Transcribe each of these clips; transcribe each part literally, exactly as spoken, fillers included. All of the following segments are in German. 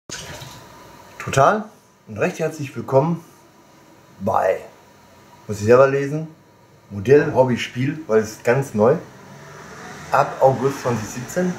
Total und recht herzlich willkommen bei, muss ich selber lesen, Modell Hobby Spiel, weil es ist ganz neu, ab August zweitausendsiebzehn.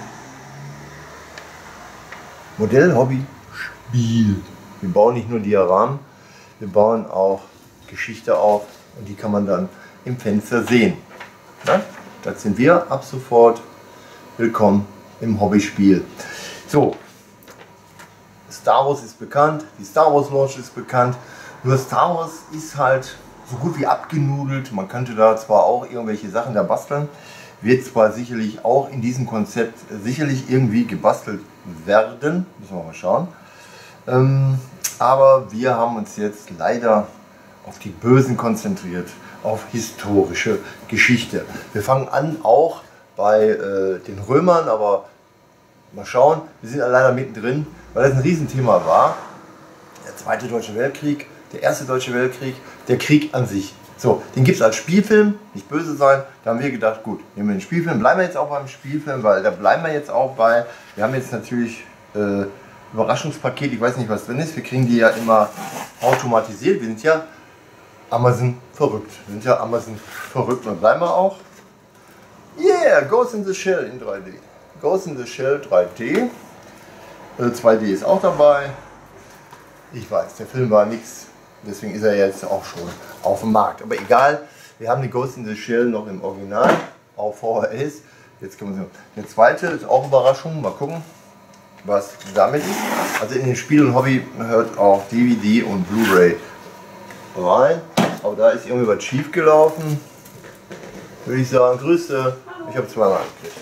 Modell Hobby Spiel. Wir bauen nicht nur Dioramen, wir bauen auch Geschichte auf und die kann man dann im Fenster sehen. Na, das sind wir ab sofort. Willkommen im Hobbyspiel. So, Star Wars ist bekannt, die Star Wars Launch ist bekannt, nur Star Wars ist halt so gut wie abgenudelt. Man könnte da zwar auch irgendwelche Sachen da basteln, wird zwar sicherlich auch in diesem Konzept sicherlich irgendwie gebastelt werden, müssen wir mal schauen. Ähm, aber wir haben uns jetzt leider auf die Bösen konzentriert, auf historische Geschichte. Wir fangen an auch bei äh, den Römern, aber mal schauen, wir sind leider mittendrin, weil das ein Riesenthema war. Der Zweite Deutsche Weltkrieg, der Erste Deutsche Weltkrieg, der Krieg an sich. So, den gibt es als Spielfilm, nicht böse sein. Da haben wir gedacht, gut, nehmen wir den Spielfilm, bleiben wir jetzt auch beim Spielfilm, weil da bleiben wir jetzt auch bei. Wir haben jetzt natürlich äh, Überraschungspaket, ich weiß nicht, was drin ist. Wir kriegen die ja immer automatisiert. Wir sind ja Amazon verrückt. Wir sind ja Amazon verrückt und bleiben wir auch. Yeah, Ghost in the Shell in drei D. Ghost in the Shell drei D. Äh, zwei D ist auch dabei. Ich weiß, der Film war nichts. Deswegen ist er jetzt auch schon auf dem Markt. Aber egal, wir haben die Ghost in the Shell noch im Original auf V H S. Jetzt können wir sehen. Der zweite ist auch Überraschung. Mal gucken, was damit ist. Also in den Spiel und Hobby hört auch D V D und Blu-ray rein. Aber da ist irgendwie was schief gelaufen. Würde ich sagen, Grüße. Ich habe zweimal angekriegt.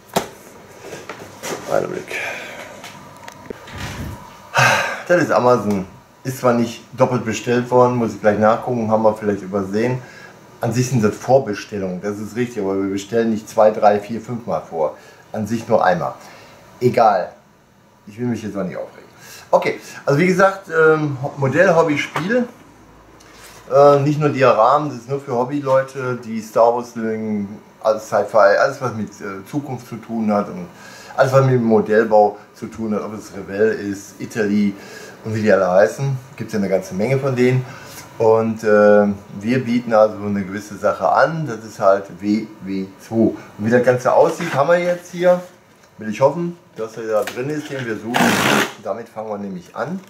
Einen Blick. Das ist Amazon. Ist zwar nicht doppelt bestellt worden, muss ich gleich nachgucken, haben wir vielleicht übersehen. An sich sind das Vorbestellungen, das ist richtig, aber wir bestellen nicht zwei, drei, vier, fünf Mal vor. An sich nur einmal. Egal. Ich will mich jetzt auch nicht aufregen. Okay, also wie gesagt, ähm, Modell Hobby Spiel. Äh, nicht nur Dioramen, das ist nur für Hobbyleute, die Star Wars mögen, alles Sci-Fi, alles was mit äh, Zukunft zu tun hat und alles was mit dem Modellbau zu tun hat, ob es Revell ist, Italy und wie die alle heißen, gibt es ja eine ganze Menge von denen. Und äh, wir bieten also eine gewisse Sache an, das ist halt W W zwei. Und wie das Ganze aussieht, haben wir jetzt hier, will ich hoffen, dass er da drin ist, den wir suchen. Damit fangen wir nämlich an.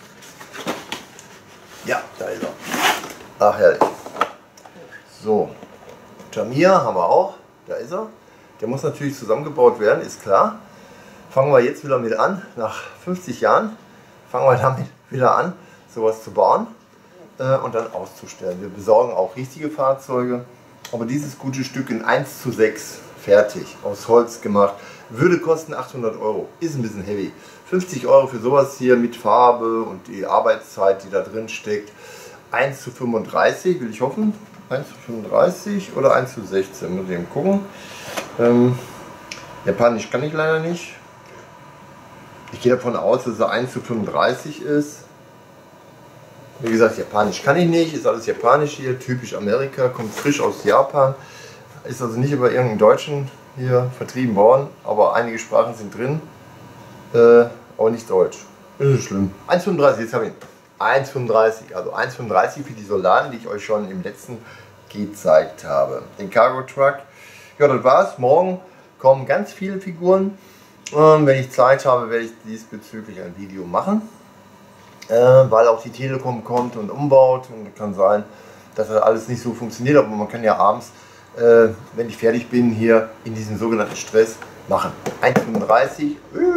Ja, da ist er. Ach herrlich. So, Tamir haben wir auch, da ist er. Der muss natürlich zusammengebaut werden, ist klar. Fangen wir jetzt wieder mit an, nach fünfzig Jahren fangen wir damit wieder an, sowas zu bauen äh, und dann auszustellen. Wir besorgen auch richtige Fahrzeuge, aber dieses gute Stück in eins zu sechs fertig, aus Holz gemacht, würde kosten achthundert Euro, ist ein bisschen heavy. fünfzig Euro für sowas hier mit Farbe und die Arbeitszeit, die da drin steckt. eins zu fünfunddreißig, will ich hoffen. eins zu fünfunddreißig oder eins zu sechzehn, muss ich eben gucken. Ähm, Japanisch kann ich leider nicht. Ich gehe davon aus, dass er eins zu fünfunddreißig ist. Wie gesagt, Japanisch kann ich nicht, ist alles Japanisch hier, typisch Amerika, kommt frisch aus Japan. Ist also nicht über irgendeinen Deutschen hier vertrieben worden, aber einige Sprachen sind drin, äh, aber nicht Deutsch. Ist nicht schlimm. eins zu fünfunddreißig, jetzt habe ich ihn. eins zu fünfunddreißig, also eins zu fünfunddreißig für die Soldaten, die ich euch schon im letzten gezeigt habe. Den Cargo Truck. Ja, das war's. Morgen kommen ganz viele Figuren. Ähm, wenn ich Zeit habe, werde ich diesbezüglich ein Video machen. Äh, weil auch die Telekom kommt und umbaut. Und kann sein, dass das alles nicht so funktioniert. Aber man kann ja abends, äh, wenn ich fertig bin, hier in diesem sogenannten Stress machen. eins zu fünfunddreißig.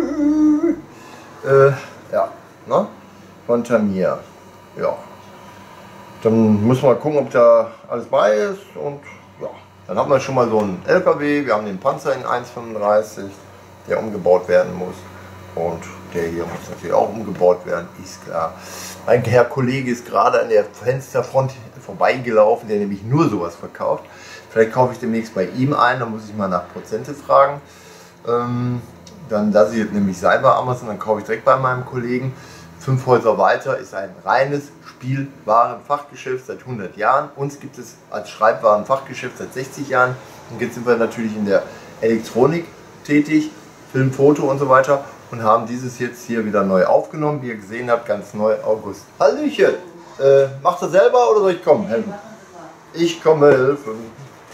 Äh, ja, ne? Von Tamir. Ja. Dann müssen wir gucken, ob da alles bei ist. Und ja, dann haben wir schon mal so einen L K W. Wir haben den Panzer in eins zu fünfunddreißig, der umgebaut werden muss. Und der hier muss natürlich auch umgebaut werden, ist klar. Ein Herr Kollege ist gerade an der Fensterfront vorbeigelaufen, der nämlich nur sowas verkauft. Vielleicht kaufe ich demnächst bei ihm ein, dann muss ich mal nach Prozente fragen. Ähm, dann lasse ich es nämlich sein bei Amazon, dann kaufe ich direkt bei meinem Kollegen. Fünf Häuser weiter ist ein reines Spielwarenfachgeschäft seit hundert Jahren. Uns gibt es als Schreibwarenfachgeschäft seit sechzig Jahren. Und jetzt sind wir natürlich in der Elektronik tätig, Film, Foto und so weiter. und haben dieses jetzt hier wieder neu aufgenommen. Wie ihr gesehen habt, ganz neu, August. Hallöchen! Äh, macht ihr selber oder soll ich kommen? Helfen? Ich komme helfen.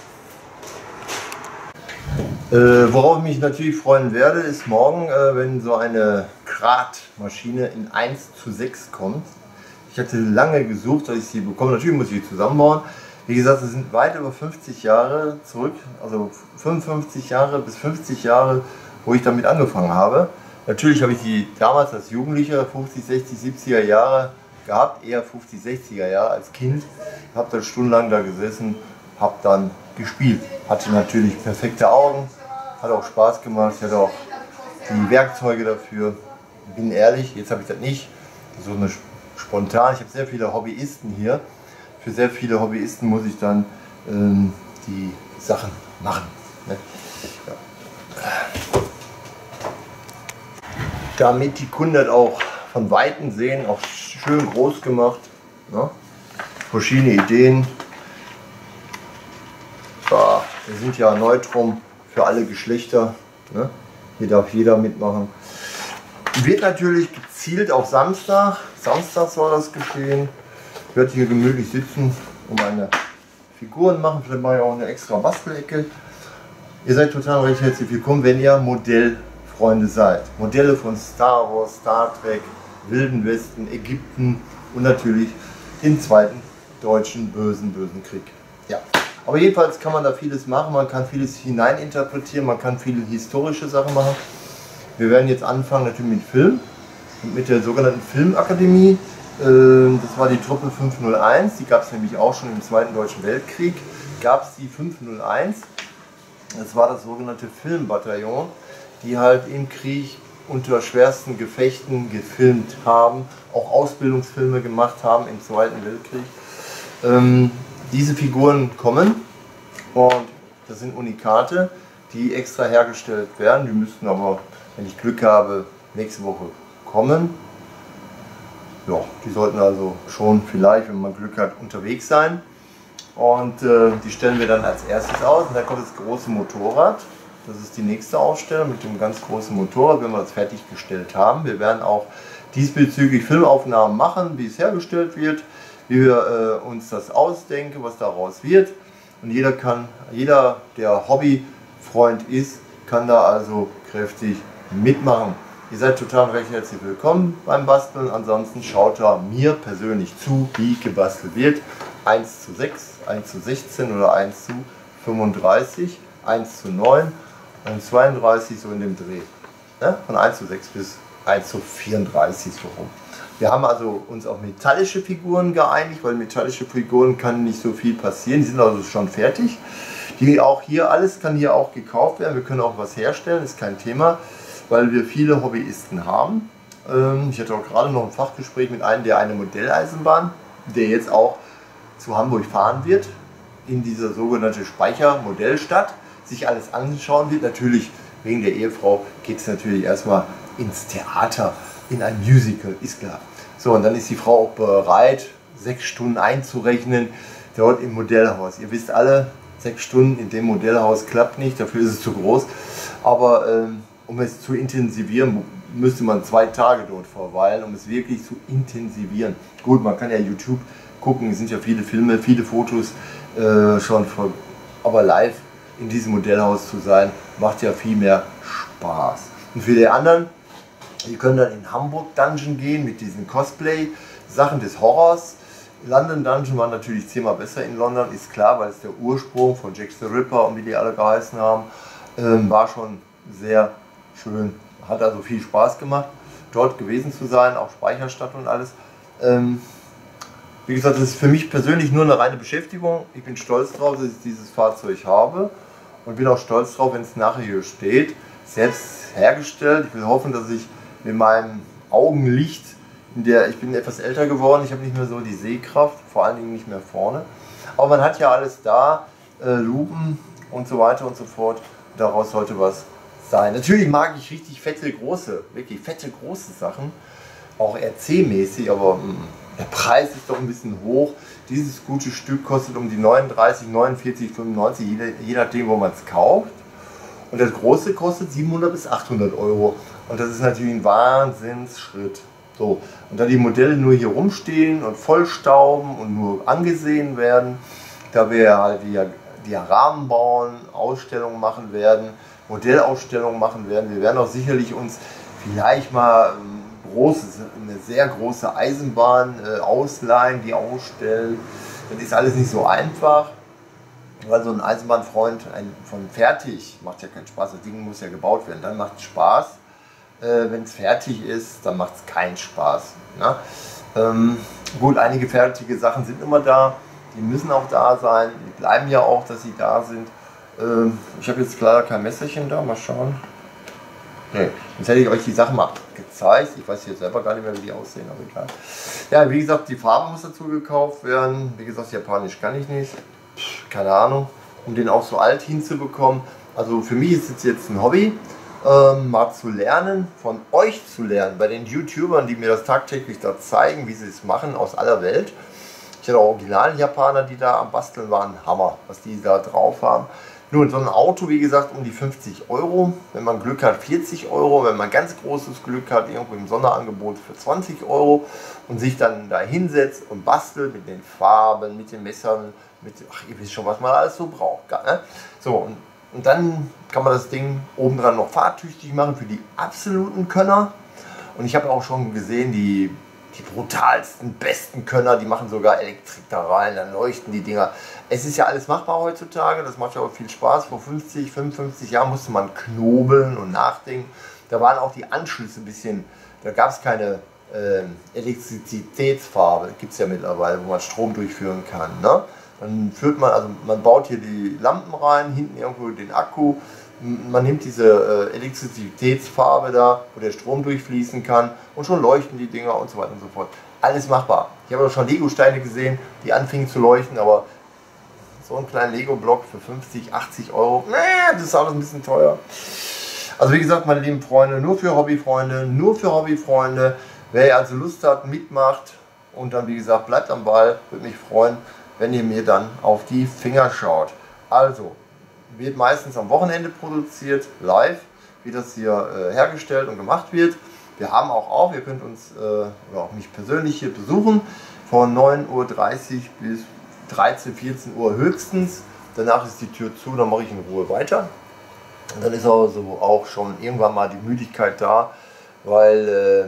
Äh, worauf ich mich natürlich freuen werde, ist morgen, äh, wenn so eine Gradmaschine in eins zu sechs kommt. Ich hatte lange gesucht, dass ich sie bekomme. Natürlich muss ich sie zusammenbauen. Wie gesagt, es sind weit über fünfzig Jahre zurück, also fünfundfünfzig Jahre bis fünfzig Jahre, wo ich damit angefangen habe. Natürlich habe ich die damals als Jugendlicher, fünfzig, sechzig, siebziger Jahre gehabt, eher fünfzig, sechziger Jahre als Kind. Habe dann stundenlang da gesessen, habe dann gespielt. Hatte natürlich perfekte Augen, hat auch Spaß gemacht, ich hatte auch die Werkzeuge dafür. Bin ehrlich, jetzt habe ich das nicht. So eine spontan, ich habe sehr viele Hobbyisten hier. Für sehr viele Hobbyisten muss ich dann ähm, die Sachen machen. Ne? Ja. Damit die Kunden das auch von Weitem sehen, auch schön groß gemacht. Ne? Verschiedene Ideen. Ja, wir sind ja Neutrum für alle Geschlechter. Ne? Hier darf jeder mitmachen. Wird natürlich gezielt auf Samstag. Samstag soll das geschehen. Ich werde hier gemütlich sitzen und meine Figuren machen. Vielleicht mache ich auch eine extra Bastelecke. Ihr seid total recht herzlich willkommen, wenn ihr Modellfreunde seid. Modelle von Star Wars, Star Trek, Wilden Westen, Ägypten und natürlich den zweiten deutschen bösen, bösen Krieg. Ja. Aber jedenfalls kann man da vieles machen. Man kann vieles hineininterpretieren. Man kann viele historische Sachen machen. Wir werden jetzt anfangen natürlich mit Film und mit der sogenannten Filmakademie. Das war die Truppe fünf null eins, die gab es nämlich auch schon im Zweiten Deutschen Weltkrieg. Gab es die fünf null eins, das war das sogenannte Filmbataillon, die halt im Krieg unter schwersten Gefechten gefilmt haben, auch Ausbildungsfilme gemacht haben im Zweiten Weltkrieg. Ähm, diese Figuren kommen und das sind Unikate, die extra hergestellt werden. Die müssten aber, wenn ich Glück habe, nächste Woche kommen. Ja, die sollten also schon vielleicht, wenn man Glück hat, unterwegs sein. Und äh, die stellen wir dann als erstes aus. Und dann kommt das große Motorrad. Das ist die nächste Ausstellung mit dem ganz großen Motorrad, wenn wir es fertiggestellt haben. Wir werden auch diesbezüglich Filmaufnahmen machen, wie es hergestellt wird, wie wir äh, uns das ausdenken, was daraus wird. Und jeder kann, jeder, der Hobbyfreund ist, kann da also kräftig mitmachen. Ihr seid total recht herzlich willkommen beim Basteln. Ansonsten schaut da mir persönlich zu, wie gebastelt wird. eins zu sechs, eins zu sechzehn oder eins zu fünfunddreißig, eins zu neun und zweiunddreißig, so in dem Dreh. Ne? Von eins zu sechs bis eins zu vierunddreißig so rum. Wir haben also uns auf metallische Figuren geeinigt, weil metallische Figuren kann nicht so viel passieren. Die sind also schon fertig. Die auch hier, alles kann hier auch gekauft werden. Wir können auch was herstellen, ist kein Thema, weil wir viele Hobbyisten haben. Ich hatte auch gerade noch ein Fachgespräch mit einem, der eine Modelleisenbahn, der jetzt auch zu Hamburg fahren wird, in diese sogenannte Speichermodellstadt, sich alles anschauen wird. Natürlich, wegen der Ehefrau geht es natürlich erstmal ins Theater, in ein Musical, ist klar. So, und dann ist die Frau auch bereit, sechs Stunden einzurechnen, dort im Modellhaus. Ihr wisst alle, sechs Stunden in dem Modellhaus klappt nicht, dafür ist es zu groß. Aber ähm, um es zu intensivieren, müsste man zwei Tage dort verweilen, um es wirklich zu intensivieren. Gut, man kann ja YouTube gucken, es sind ja viele Filme, viele Fotos äh, schon von, aber live in diesem Modellhaus zu sein, macht ja viel mehr Spaß. Und für die anderen, die können dann in Hamburg Dungeon gehen mit diesen Cosplay-Sachen des Horrors. London Dungeon war natürlich zehnmal besser in London, ist klar, weil es der Ursprung von Jack the Ripper und wie die alle geheißen haben, ähm, war schon sehr schön, hat also viel Spaß gemacht, dort gewesen zu sein, auch Speicherstadt und alles. Ähm, wie gesagt, das ist für mich persönlich nur eine reine Beschäftigung. Ich bin stolz drauf, dass ich dieses Fahrzeug habe und bin auch stolz drauf, wenn es nachher hier steht, selbst hergestellt. Ich will hoffen, dass ich mit meinem Augenlicht, in der ich bin etwas älter geworden, ich habe nicht mehr so die Sehkraft, vor allen Dingen nicht mehr vorne. Aber man hat ja alles da, äh, Lupen und so weiter und so fort. Daraus sollte was sein. Natürlich mag ich richtig fette, große, wirklich fette, große Sachen, auch R C-mäßig, aber mh, der Preis ist doch ein bisschen hoch. Dieses gute Stück kostet um die neununddreißig, neunundvierzig, fünfundneunzig, je, je nachdem, wo man es kauft. Und das große kostet siebenhundert bis achthundert Euro. Und das ist natürlich ein Wahnsinnsschritt. So, und da die Modelle nur hier rumstehen und vollstauben und nur angesehen werden, da wir halt die, die Rahmen bauen, Ausstellungen machen werden, Modellausstellungen machen werden, wir werden auch sicherlich uns vielleicht mal ein großes, eine sehr große Eisenbahn äh, ausleihen, die ausstellen. Das ist alles nicht so einfach, weil so ein Eisenbahnfreund ein, von fertig macht ja keinen Spaß, das Ding muss ja gebaut werden, dann macht es Spaß. Äh, wenn es fertig ist, dann macht es keinen Spaß. Ne? Ähm, gut, einige fertige Sachen sind immer da, die müssen auch da sein, die bleiben ja auch, dass sie da sind. Ähm, ich habe jetzt leider kein Messerchen da, mal schauen. Nee, jetzt hätte ich euch die Sachen mal gezeigt, ich weiß jetzt selber gar nicht mehr, wie die aussehen, aber egal. Ja, wie gesagt, die Farbe muss dazu gekauft werden, wie gesagt, Japanisch kann ich nicht, keine Ahnung, um den auch so alt hinzubekommen. Also für mich ist es jetzt ein Hobby. Ähm, mal zu lernen, von euch zu lernen, bei den YouTubern, die mir das tagtäglich da zeigen, wie sie es machen, aus aller Welt. Ich hatte auch Original-Japaner, die da am Basteln waren, Hammer, was die da drauf haben. Nun, so ein Auto, wie gesagt, um die fünfzig Euro, wenn man Glück hat vierzig Euro, wenn man ganz großes Glück hat, irgendwo im Sonderangebot für zwanzig Euro und sich dann da hinsetzt und bastelt mit den Farben, mit den Messern, mit, ach, ihr wisst schon, was man alles so braucht. Ne? So, und Und dann kann man das Ding obendran noch fahrtüchtig machen für die absoluten Könner. Und ich habe auch schon gesehen, die, die brutalsten, besten Könner, die machen sogar Elektrik da rein, dann leuchten die Dinger. Es ist ja alles machbar heutzutage, das macht ja auch viel Spaß. Vor fünfzig, fünfundfünfzig Jahren musste man knobeln und nachdenken. Da waren auch die Anschlüsse ein bisschen, da gab es keine äh, Elektrizitätsfarbe, gibt es ja mittlerweile, wo man Strom durchführen kann. Ne? Dann führt man, also man baut hier die Lampen rein, hinten irgendwo den Akku, man nimmt diese äh, Elektrizitätsfarbe da, wo der Strom durchfließen kann und schon leuchten die Dinger und so weiter und so fort. Alles machbar. Ich habe auch schon Lego-Steine gesehen, die anfingen zu leuchten, aber so einen kleinen Lego-Block für fünfzig, achtzig Euro, nee, das ist alles ein bisschen teuer. Also wie gesagt, meine lieben Freunde, nur für Hobbyfreunde, nur für Hobbyfreunde. Wer also Lust hat, mitmacht und dann wie gesagt, bleibt am Ball, würde mich freuen, wenn ihr mir dann auf die Finger schaut. Also, wird meistens am Wochenende produziert, live, wie das hier äh, hergestellt und gemacht wird. Wir haben auch auf, ihr könnt uns, äh, oder auch mich persönlich hier besuchen, von neun Uhr dreißig bis dreizehn, vierzehn Uhr höchstens. Danach ist die Tür zu, dann mache ich in Ruhe weiter. Und dann ist also auch schon irgendwann mal die Müdigkeit da, weil äh,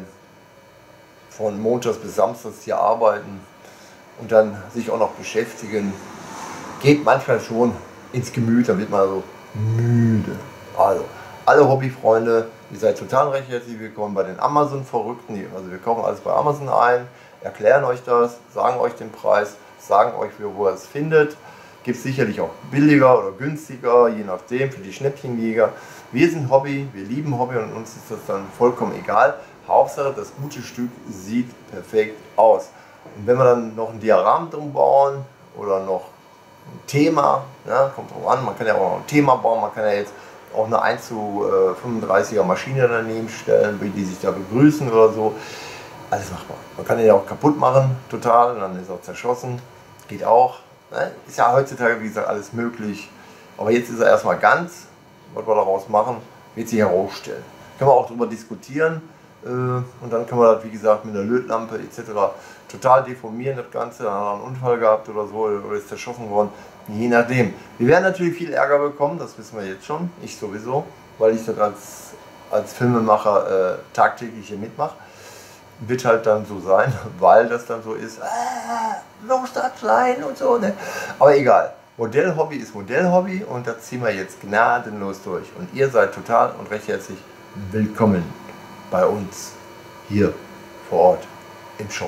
von montags bis samstags hier arbeiten und dann sich auch noch beschäftigen, geht manchmal schon ins Gemüt, dann wird man also müde. Also, alle Hobbyfreunde, ihr seid total recht herzlich willkommen bei den Amazon-Verrückten. Also wir kaufen alles bei Amazon ein, erklären euch das, sagen euch den Preis, sagen euch, wo ihr es findet. Gibt es sicherlich auch billiger oder günstiger, je nachdem, für die Schnäppchenjäger. Wir sind Hobby, wir lieben Hobby und uns ist das dann vollkommen egal. Hauptsache, das gute Stück sieht perfekt aus. Und wenn wir dann noch ein Diagramm drum bauen oder noch ein Thema, ja, kommt drauf an, man kann ja auch noch ein Thema bauen, man kann ja jetzt auch eine eins zu fünfunddreißiger Maschine daneben stellen, die sich da begrüßen oder so. Alles machbar. Man kann den ja auch kaputt machen, total, und dann ist er auch zerschossen. Geht auch. Ne? Ist ja heutzutage, wie gesagt, alles möglich. Aber jetzt ist er erstmal ganz. Was wir daraus machen, wird sich herausstellen. Können wir auch darüber diskutieren. Und dann können wir das, wie gesagt, mit einer Lötlampe et cetera total deformieren, das Ganze. Dann hat er einen Unfall gehabt oder so, oder ist zerschossen worden. Je nachdem. Wir werden natürlich viel Ärger bekommen, das wissen wir jetzt schon. Ich sowieso, weil ich das als, als Filmemacher äh, tagtäglich hier mitmache. Wird halt dann so sein, weil das dann so ist, ah, los das klein und so. Ne? Aber egal. Modellhobby ist Modellhobby und das ziehen wir jetzt gnadenlos durch. Und ihr seid total und recht herzlich willkommen bei uns hier vor Ort im Shop.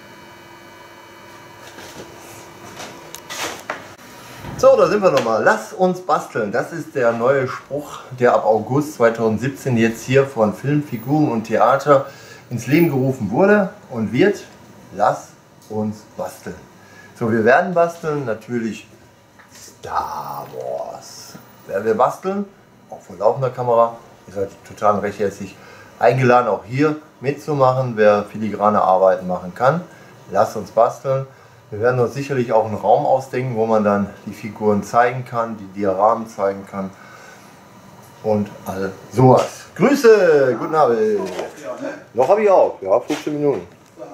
So, da sind wir nochmal. Lass uns basteln. Das ist der neue Spruch, der ab August zweitausendsiebzehn jetzt hier von Film, Figuren und Theater ins Leben gerufen wurde und wird. Lass uns basteln. So, wir werden basteln, natürlich Star Wars. Werden wir basteln, auch vor laufender Kamera. Ihr seid total recht herzlich eingeladen, auch hier mitzumachen, wer filigrane Arbeiten machen kann. Lasst uns basteln. Wir werden uns sicherlich auch einen Raum ausdenken, wo man dann die Figuren zeigen kann, die Diagramen zeigen kann und all sowas. Grüße, guten Abend. Noch habe ich auch, ja, fünfzehn Minuten.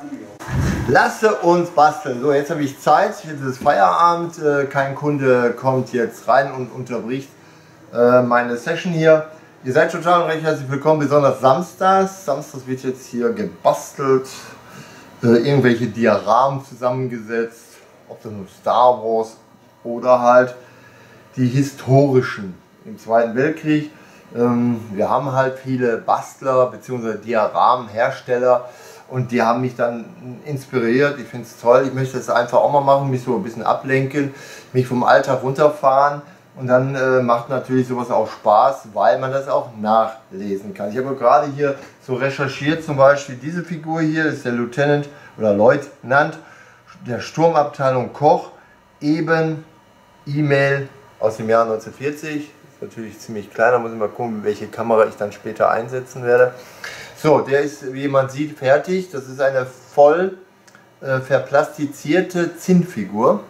Lasse uns basteln. So, jetzt habe ich Zeit, jetzt ist Feierabend, kein Kunde kommt jetzt rein und unterbricht meine Session hier. Ihr seid total recht herzlich willkommen, besonders samstags. Samstags wird jetzt hier gebastelt, irgendwelche Diaramen zusammengesetzt, ob das nur Star Wars oder halt die historischen im Zweiten Weltkrieg. Wir haben halt viele Bastler bzw. Dioramenhersteller und die haben mich dann inspiriert. Ich finde es toll, ich möchte das einfach auch mal machen, mich so ein bisschen ablenken, mich vom Alltag runterfahren und dann äh, macht natürlich sowas auch Spaß, weil man das auch nachlesen kann. Ich habe gerade hier so recherchiert, zum Beispiel diese Figur hier ist der Lieutenant oder Leutnant der Sturmabteilung Koch, eben E-Mail aus dem Jahr neunzehnhundertvierzig. Natürlich ziemlich klein, da muss ich mal gucken, welche Kamera ich dann später einsetzen werde. So, der ist, wie man sieht, fertig. Das ist eine voll äh, verplastizierte Zinnfigur.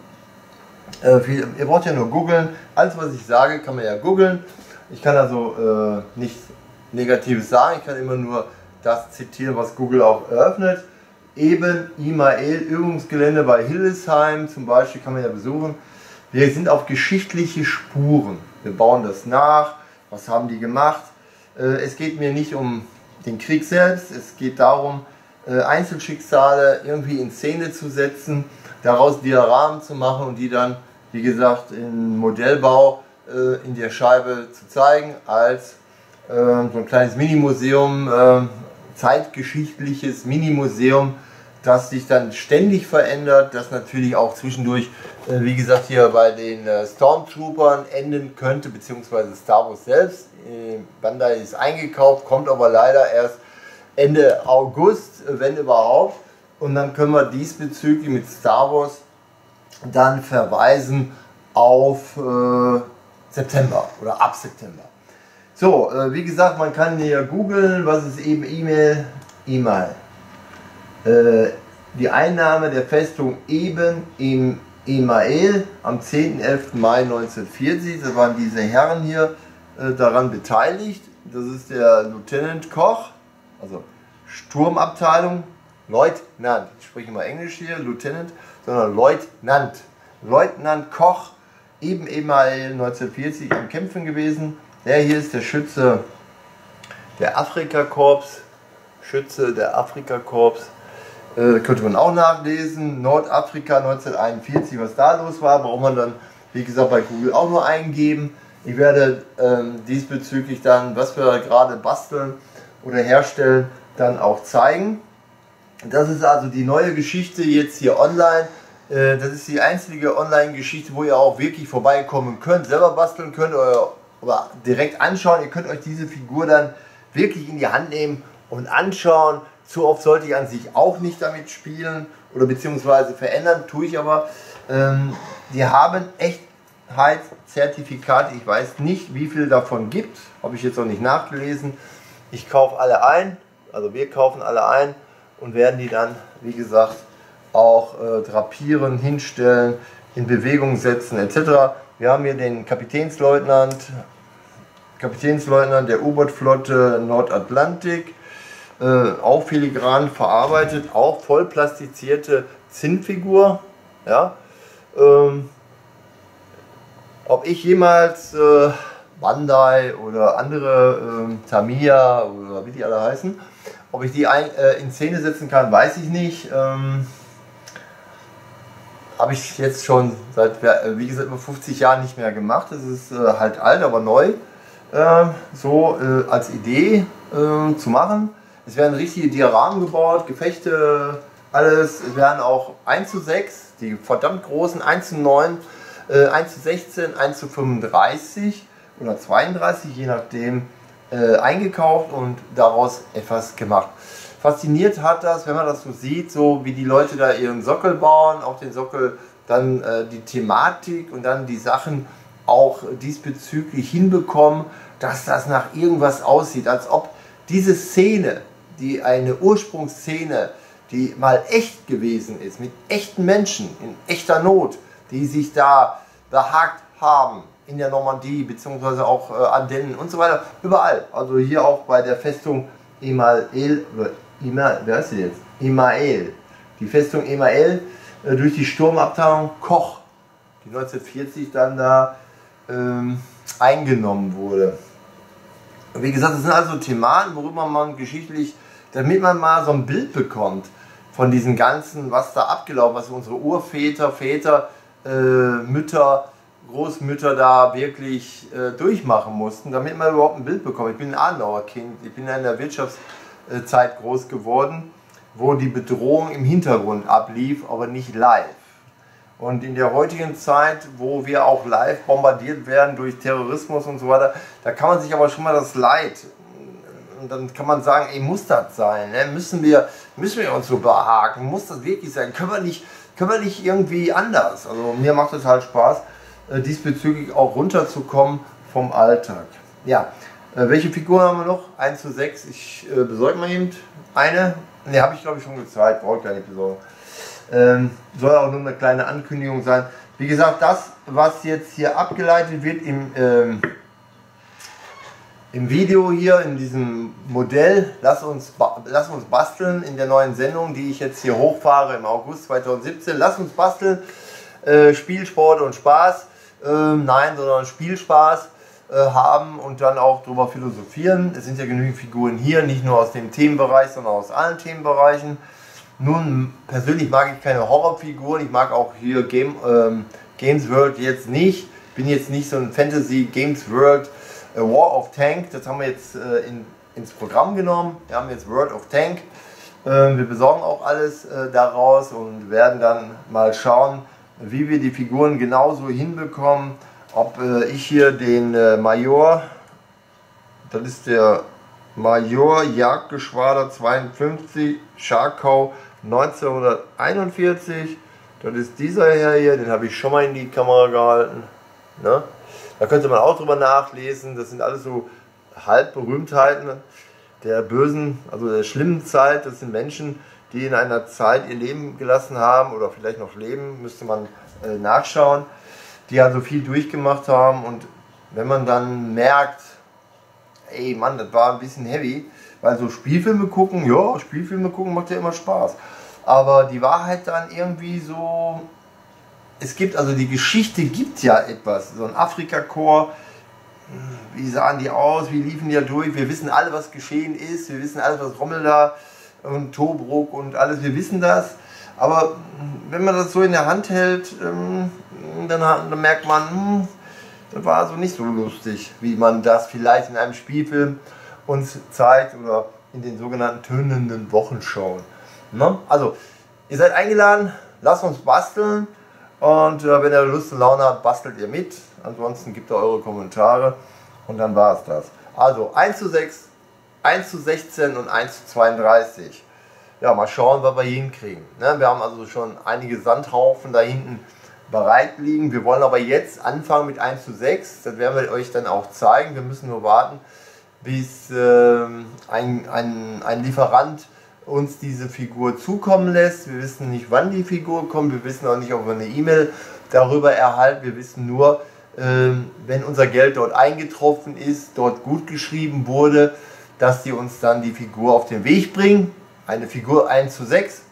Äh, viel, ihr braucht ja nur googeln. Alles, was ich sage, kann man ja googeln. Ich kann also äh, nichts Negatives sagen. Ich kann immer nur das zitieren, was Google auch eröffnet. Eben Imael Übungsgelände bei Hildesheim zum Beispiel kann man ja besuchen. Wir sind auf geschichtliche Spuren. Wir bauen das nach. Was haben die gemacht? Es geht mir nicht um den Krieg selbst. Es geht darum, Einzelschicksale irgendwie in Szene zu setzen, daraus Dioramen zu machen und die dann, wie gesagt, in Modellbau in der Scheibe zu zeigen, als so ein kleines Mini-Museum, zeitgeschichtliches Mini-Museum, das sich dann ständig verändert, das natürlich auch zwischendurch, äh, wie gesagt, hier bei den äh, Stormtroopern enden könnte, beziehungsweise Star Wars selbst. Äh, Bandai ist eingekauft, kommt aber leider erst Ende August, äh, wenn überhaupt. Und dann können wir diesbezüglich mit Star Wars dann verweisen auf äh, September oder ab September. So, äh, wie gesagt, man kann hier googeln, was ist eben E-Mail, E-Mail. Die Einnahme der Festung Eben im Emael am zehnten elften Mai neunzehnhundertvierzig, da waren diese Herren hier äh, daran beteiligt. Das ist der Lieutenant Koch, also Sturmabteilung, Leutnant, ich spreche mal Englisch hier, Lieutenant, sondern Leutnant, Leutnant Koch, Eben Emael neunzehnhundertvierzig am Kämpfen gewesen. Der hier ist der Schütze der Afrikakorps, Schütze der Afrikakorps. Äh, könnte man auch nachlesen, Nordafrika neunzehnhunderteinundvierzig, was da los war, braucht man dann, wie gesagt, bei Google auch nur eingeben. Ich werde ähm, diesbezüglich dann, was wir gerade basteln oder herstellen, dann auch zeigen. Das ist also die neue Geschichte jetzt hier online. Äh, das ist die einzige Online-Geschichte, wo ihr auch wirklich vorbeikommen könnt, selber basteln könnt oder, oder direkt anschauen. Ihr könnt euch diese Figur dann wirklich in die Hand nehmen und anschauen. Zu oft sollte ich an sich auch nicht damit spielen oder beziehungsweise verändern, tue ich aber. Ähm, die haben Echtheitszertifikate, ich weiß nicht, wie viel davon gibt, habe ich jetzt noch nicht nachgelesen. Ich kaufe alle ein, also wir kaufen alle ein und werden die dann, wie gesagt, auch äh, drapieren, hinstellen, in Bewegung setzen et cetera. Wir haben hier den Kapitänsleutnant, Kapitänsleutnant der U-Boot-Flotte Nordatlantik. Äh, auch filigran verarbeitet, auch voll plastizierte Zinnfigur. Ja? Ähm, ob ich jemals äh, Bandai oder andere äh, Tamiya oder wie die alle heißen, ob ich die ein, äh, in Szene setzen kann, weiß ich nicht. Ähm, Habe ich jetzt schon seit, wie gesagt, über fünfzig Jahren nicht mehr gemacht. Es ist äh, halt alt, aber neu, äh, so äh, als Idee äh, zu machen. Es werden richtige Dioramen gebaut, Gefechte, alles. Es werden auch eins zu sechs, die verdammt großen, eins zu neun, äh, eins zu sechzehn, eins zu fünfunddreißig oder zweiunddreißig, je nachdem, äh, eingekauft und daraus etwas gemacht. Fasziniert hat das, wenn man das so sieht, so wie die Leute da ihren Sockel bauen, auf den Sockel dann äh, die Thematik und dann die Sachen auch diesbezüglich hinbekommen, dass das nach irgendwas aussieht, als ob diese Szene, die eine Ursprungsszene, die mal echt gewesen ist, mit echten Menschen, in echter Not, die sich da behagt haben, in der Normandie, beziehungsweise auch äh, Ardennen und so weiter, überall. Also hier auch bei der Festung Emael, Emael, wer ist sie jetzt? Emael. Die Festung Emael äh, durch die Sturmabteilung Koch, die neunzehnhundertvierzig dann da ähm, eingenommen wurde. Und wie gesagt, das sind also Thematen, worüber man geschichtlich, damit man mal so ein Bild bekommt von diesen ganzen, was da abgelaufen ist, was unsere Urväter, Väter, äh, Mütter, Großmütter da wirklich äh, durchmachen mussten, damit man überhaupt ein Bild bekommt. Ich bin ein Adenauer Kind, ich bin in der Wirtschaftszeit groß geworden, wo die Bedrohung im Hintergrund ablief, aber nicht live. Und in der heutigen Zeit, wo wir auch live bombardiert werden durch Terrorismus und so weiter, da kann man sich aber schon mal das Leid, und dann kann man sagen, ey, muss das sein? Ne? Müssen wir, müssen wir uns so behaken? Muss das wirklich sein? Können wir nicht, können wir nicht irgendwie anders? Also mir macht es halt Spaß, äh, diesbezüglich auch runterzukommen vom Alltag. Ja, äh, welche Figuren haben wir noch? eins zu sechs. Ich äh, besorge mal eben eine. Ne, habe ich glaube ich schon gezeigt, brauche ich gar nicht besorgen. Ähm, soll auch nur eine kleine Ankündigung sein. Wie gesagt, das, was jetzt hier abgeleitet wird im, ähm, im Video hier, in diesem Modell, lass uns, lass uns basteln in der neuen Sendung, die ich jetzt hier hochfahre im August zweitausendsiebzehn. Lass uns basteln, äh, Spielsport und Spaß, äh, nein, sondern Spielspaß äh, haben und dann auch darüber philosophieren. Es sind ja genügend Figuren hier, nicht nur aus dem Themenbereich, sondern aus allen Themenbereichen. Nun, persönlich mag ich keine Horrorfiguren, ich mag auch hier Game, ähm, Games World jetzt nicht. Bin jetzt nicht so ein Fantasy Games World äh, War of Tank, das haben wir jetzt äh, in, ins Programm genommen. Wir haben jetzt World of Tank. Äh, wir besorgen auch alles äh, daraus und werden dann mal schauen, wie wir die Figuren genauso hinbekommen. Ob äh, ich hier den äh, Major, das ist der Major Jagdgeschwader zweiundfünfzig, Scharkau neunzehnhunderteinundvierzig, das ist dieser Herr hier, den habe ich schon mal in die Kamera gehalten. Ne? Da könnte man auch drüber nachlesen, das sind alles so Halbberühmtheiten der bösen, also der schlimmen Zeit. Das sind Menschen, die in einer Zeit ihr Leben gelassen haben oder vielleicht noch leben, müsste man äh, nachschauen, die also viel durchgemacht haben. Und wenn man dann merkt, ey Mann, das war ein bisschen heavy, weil so Spielfilme gucken, ja, Spielfilme gucken macht ja immer Spaß. Aber die Wahrheit dann irgendwie so, es gibt, also die Geschichte gibt ja etwas, so ein Afrika-Korps, wie sahen die aus, wie liefen die da durch, wir wissen alle, was geschehen ist, wir wissen alles, was Rommel da und Tobruk und alles, wir wissen das. Aber wenn man das so in der Hand hält, dann, dann merkt man, das war also nicht so lustig, wie man das vielleicht in einem Spielfilm uns zeigt oder in den sogenannten tönenden Wochenshows. Ne? Also, ihr seid eingeladen, lasst uns basteln und äh, wenn ihr Lust und Laune habt, bastelt ihr mit. Ansonsten gebt ihr eure Kommentare und dann war es das. Also eins zu sechs, eins zu sechzehn und eins zu zweiunddreißig. Ja, mal schauen, was wir hinkriegen. Ne? Wir haben also schon einige Sandhaufen da hinten bereit liegen. Wir wollen aber jetzt anfangen mit eins zu sechs. Das werden wir euch dann auch zeigen. Wir müssen nur warten, bis äh, ein, ein, ein Lieferant uns diese Figur zukommen lässt. Wir wissen nicht, wann die Figur kommt. Wir wissen auch nicht, ob wir eine E-Mail darüber erhalten. Wir wissen nur, äh, wenn unser Geld dort eingetroffen ist, dort gut geschrieben wurde, dass die uns dann die Figur auf den Weg bringen. Eine Figur eins zu sechs.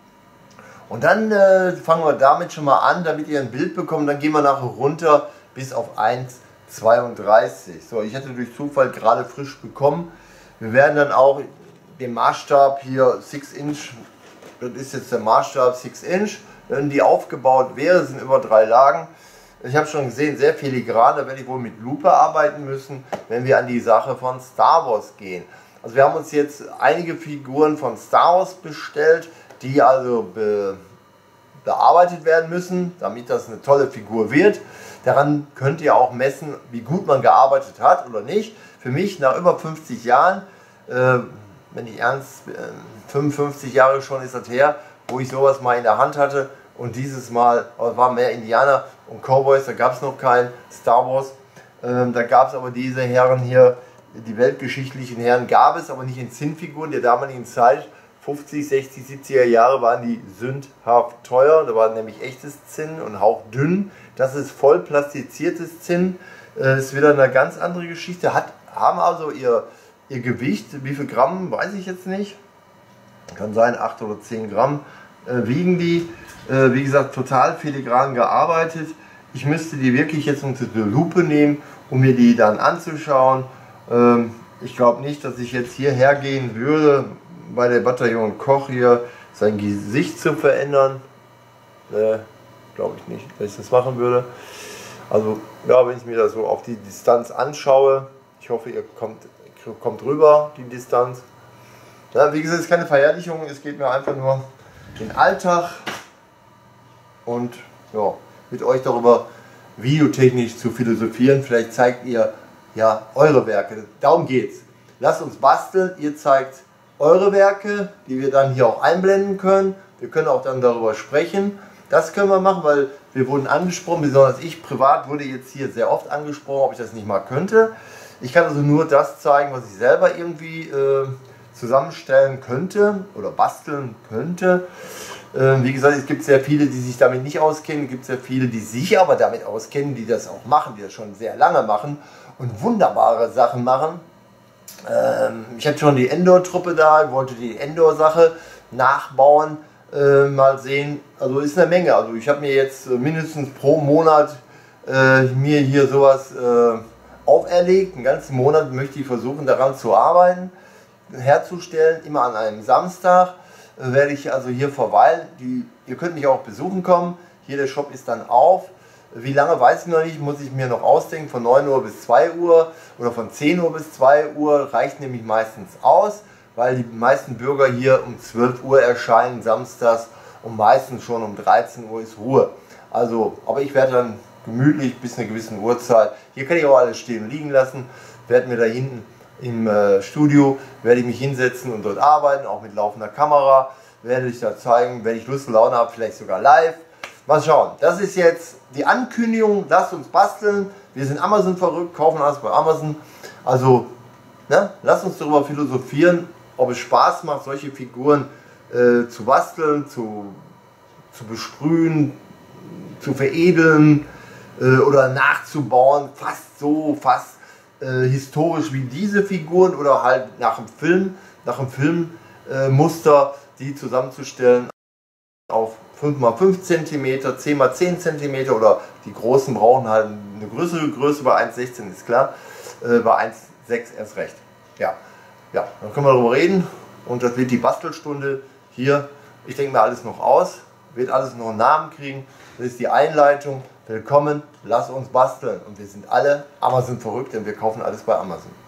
Und dann äh, fangen wir damit schon mal an, damit ihr ein Bild bekommt. Dann gehen wir nachher runter bis auf eins zu zweiunddreißig. So, ich hatte durch Zufall gerade frisch bekommen. Wir werden dann auch den Maßstab hier sechs Inch, das ist jetzt der Maßstab sechs Inch, wenn die aufgebaut wäre, sind über drei Lagen. Ich habe schon gesehen, sehr filigran, da werde ich wohl mit Lupe arbeiten müssen, wenn wir an die Sache von Star Wars gehen. Also wir haben uns jetzt einige Figuren von Star Wars bestellt, die also be, bearbeitet werden müssen, damit das eine tolle Figur wird. Daran könnt ihr auch messen, wie gut man gearbeitet hat oder nicht. Für mich nach über fünfzig Jahren, äh, wenn ich ernst, äh, fünfundfünfzig Jahre schon ist das her, wo ich sowas mal in der Hand hatte und dieses Mal war mehr Indianer und Cowboys, da gab es noch kein Star Wars. Ähm, da gab es aber diese Herren hier, die weltgeschichtlichen Herren gab es, aber nicht in Zinnfiguren der damaligen Zeit. fünfzig, sechzig, siebziger Jahre waren die sündhaft teuer, da war nämlich echtes Zinn und hauchdünn. Das ist voll plastiziertes Zinn. Äh, ist wieder eine ganz andere Geschichte. Hat, haben also ihr, ihr Gewicht, wie viel Gramm, weiß ich jetzt nicht. Kann sein, acht oder zehn Gramm äh, wiegen die. Äh, wie gesagt, total filigran gearbeitet. Ich müsste die wirklich jetzt unter die Lupe nehmen, um mir die dann anzuschauen. Ähm, ich glaube nicht, dass ich jetzt hierher gehen würde, bei der Bataillon Koch hier sein Gesicht zu verändern. Äh, glaube ich nicht, dass ich das machen würde. Also, ja, wenn ich mir das so auf die Distanz anschaue, ich hoffe, ihr kommt, kommt rüber, die Distanz. Ja, wie gesagt, es ist keine Verherrlichung, es geht mir einfach nur den Alltag und ja, mit euch darüber videotechnisch zu philosophieren. Vielleicht zeigt ihr ja eure Werke. Darum geht's. Lasst uns basteln, ihr zeigt eure Werke, die wir dann hier auch einblenden können. Wir können auch dann darüber sprechen. Das können wir machen, weil wir wurden angesprochen, besonders ich privat wurde jetzt hier sehr oft angesprochen, ob ich das nicht mal könnte. Ich kann also nur das zeigen, was ich selber irgendwie äh, zusammenstellen könnte oder basteln könnte. Äh, wie gesagt, es gibt sehr viele, die sich damit nicht auskennen, es gibt sehr viele, die sich aber damit auskennen, die das auch machen, die das schon sehr lange machen und wunderbare Sachen machen. Ähm, ich hatte schon die Endor-Truppe da, wollte die Endor-Sache nachbauen. Äh, mal sehen, also ist eine Menge. Also ich habe mir jetzt äh, mindestens pro Monat äh, mir hier sowas äh, auferlegt. Einen ganzen Monat möchte ich versuchen, daran zu arbeiten, herzustellen. Immer an einem Samstag äh, werde ich also hier verweilen. Die, ihr könnt mich auch besuchen kommen. Hier der Shop ist dann auf. Wie lange weiß ich noch nicht, muss ich mir noch ausdenken. Von neun Uhr bis zwei Uhr oder von zehn Uhr bis zwei Uhr reicht nämlich meistens aus, weil die meisten Bürger hier um zwölf Uhr erscheinen, samstags, und meistens schon um dreizehn Uhr ist Ruhe. Also, aber ich werde dann gemütlich bis einer gewissen Uhrzeit, hier kann ich auch alles stehen und liegen lassen, werde mir da hinten im äh, Studio, werde ich mich hinsetzen und dort arbeiten, auch mit laufender Kamera, werde ich da zeigen, wenn ich Lust und Laune habe, vielleicht sogar live. Mal schauen, das ist jetzt die Ankündigung, lasst uns basteln, wir sind Amazon verrückt, kaufen alles bei Amazon, also ne, lasst uns darüber philosophieren, ob es Spaß macht, solche Figuren äh, zu basteln, zu, zu besprühen, zu veredeln äh, oder nachzubauen, fast so, fast äh, historisch wie diese Figuren oder halt nach dem Film, nach dem Filmmuster, äh, die zusammenzustellen auf fünf mal fünf Zentimeter, zehn mal zehn Zentimeter oder die Großen brauchen halt eine größere Größe, bei eins Komma sechzehn ist klar, äh, bei eins Komma sechs erst recht. Ja. Ja, dann können wir darüber reden und das wird die Bastelstunde hier. Ich denke mir alles noch aus, wird alles noch einen Namen kriegen. Das ist die Einleitung. Willkommen, lass uns basteln. Und wir sind alle Amazon verrückt, denn wir kaufen alles bei Amazon.